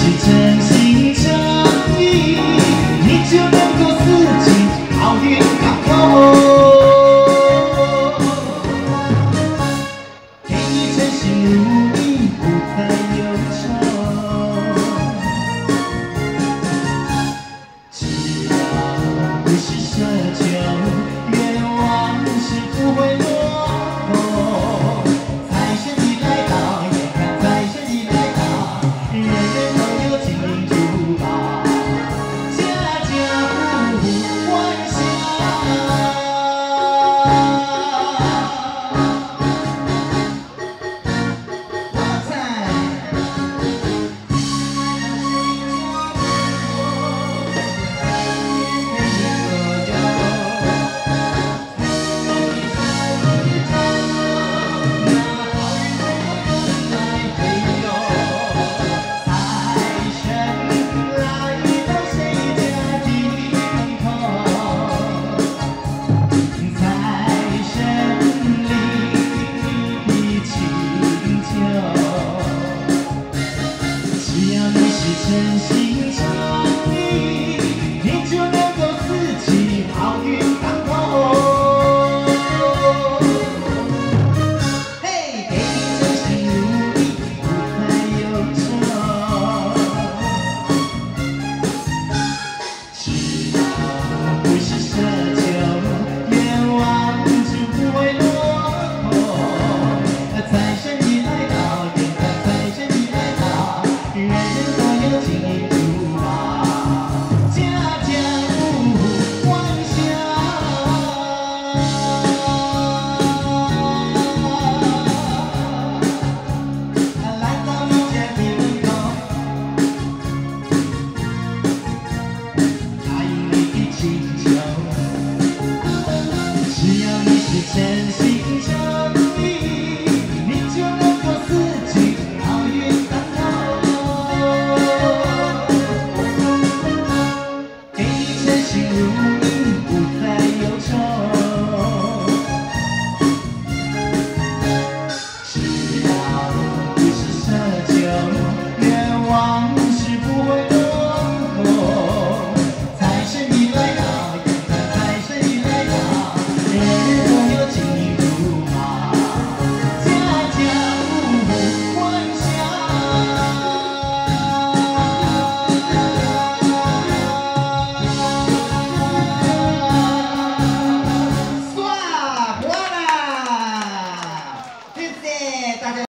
是真心诚意，你就能够四季好运康丰。给你称心如意，不再忧愁。只要不是奢求，愿望是不会落空。财神已来到，眼看财神已来到，人人都有金银珠宝，家家户户欢笑。发财！只要你是真心诚意。